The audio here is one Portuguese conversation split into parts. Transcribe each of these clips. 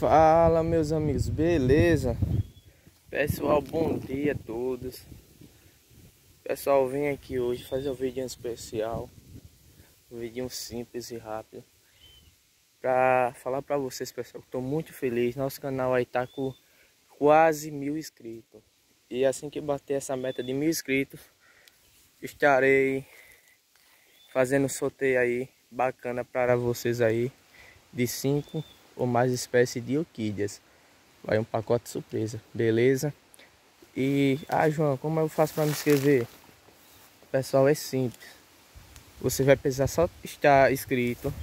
Fala, meus amigos, beleza? Pessoal, bom dia a todos. Pessoal, vim aqui hoje fazer um vídeo especial, um vídeo simples e rápido, pra falar pra vocês, pessoal, que tô muito feliz. Nosso canal aí tá com quase 1000 inscritos. E assim que bater essa meta de 1000 inscritos, estarei fazendo um sorteio aí bacana para vocês aí, de 5 ou mais espécies de orquídeas. Vai um pacote surpresa, beleza? E, João, como eu faço para me inscrever? Pessoal, é simples. Você vai precisar só estar inscrito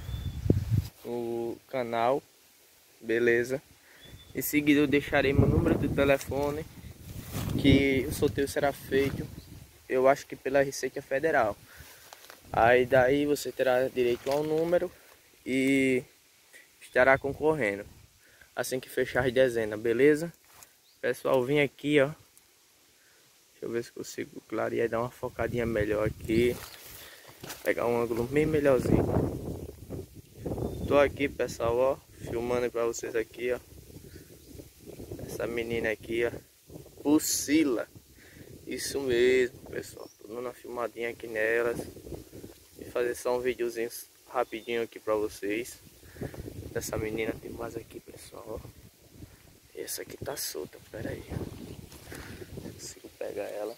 no canal, beleza? Em seguida eu deixarei meu número de telefone, que o sorteio será feito, eu acho que pela Receita Federal. Aí daí você terá direito ao número e estará concorrendo assim que fechar as dezenas, beleza? Pessoal, vim aqui, ó. Deixa eu ver se consigo clarear e dar uma focadinha melhor aqui. Pegar um ângulo bem melhorzinho. Tô aqui, pessoal, ó, filmando pra vocês aqui, ó. Essa menina aqui, ó, Pusila. Isso mesmo, pessoal. Tô dando uma filmadinha aqui nelas. E fazer só um videozinho rapidinho aqui pra vocês. Dessa menina. Tem mais aqui, pessoal, ó. Essa aqui tá solta, pera aí. Consigo pegar ela.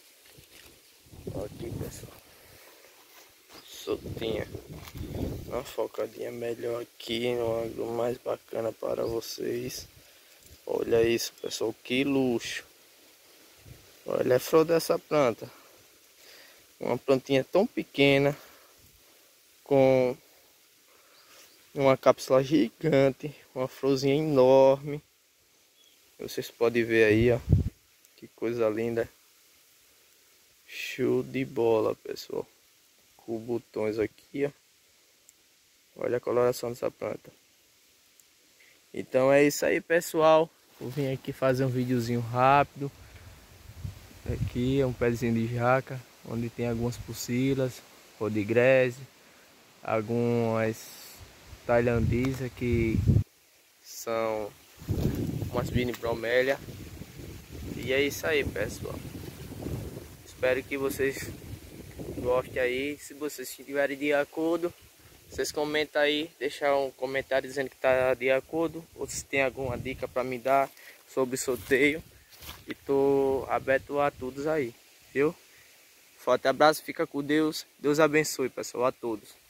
Ó, aqui, pessoal, soltinha. Uma focadinha melhor aqui, no ângulo mais bacana para vocês. Olha isso, pessoal, que luxo. Olha a flor dessa planta. Uma plantinha tão pequena, com uma cápsula gigante, uma florzinha enorme. Vocês podem ver aí, ó, que coisa linda. Show de bola, pessoal. Com botões aqui, ó. Olha a coloração dessa planta. Então é isso aí, pessoal. Eu vim aqui fazer um videozinho rápido. Aqui é um pezinho de jaca, onde tem algumas pucilas, rodigrese, algumas tailandesas que são umas mini bromélia. E é isso aí, pessoal. Espero que vocês gostem aí. Se vocês estiverem de acordo, vocês comentam aí, deixar um comentário dizendo que está de acordo, ou se tem alguma dica para me dar sobre sorteio. E tô aberto a todos aí, viu? Forte abraço, fica com Deus. Deus abençoe, pessoal, a todos.